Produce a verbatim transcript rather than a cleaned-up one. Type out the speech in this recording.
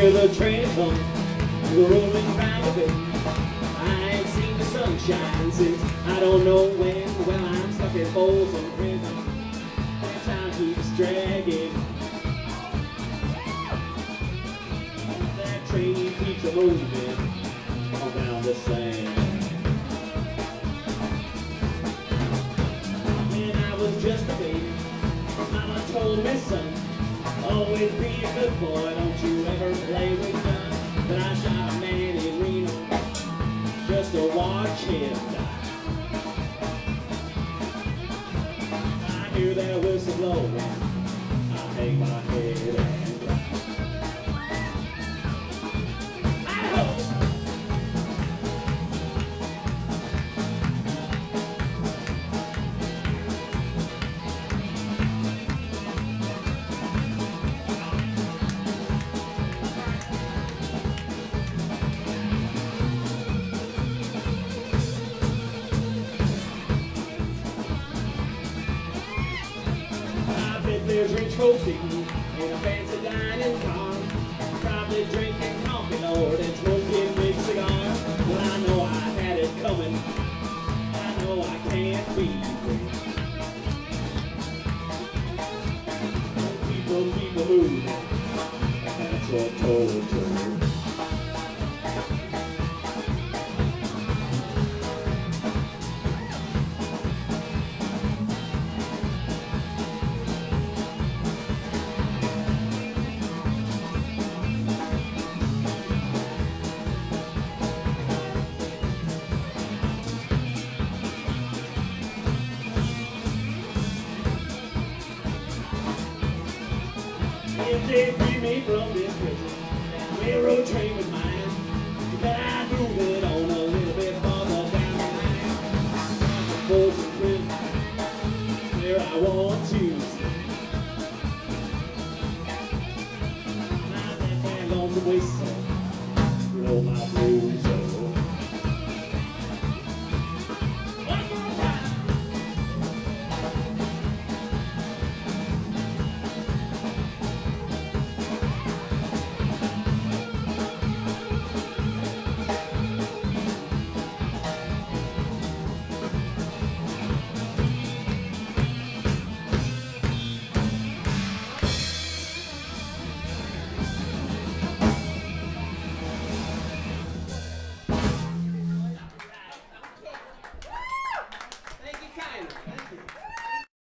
hear the train come, the rolling round a bit. I ain't seen the sunshine since I don't know when. Well, I'm stuck in Folsom Prison, and time keeps dragging. That train keeps a moving around the sand. When I was just a baby, Mama told me, son, always be a good boy, don't you ever play with guns. But I shot a man in Reno just to watch him die. I hear that whistle blowing, I hang my head and cry. There's rich folks eating in a fancy dining car, probably drinking coffee, Lord, and smoking big cigars. Well, I know I had it coming, I know I can't be free. People keep a moving, that's what torture. If they free me from this prison, that railroad train was mine, but I'd move it on a little bit farther down the line. I'm forced to prison, where I want to stay. Now that band on the whistle, blow my blues.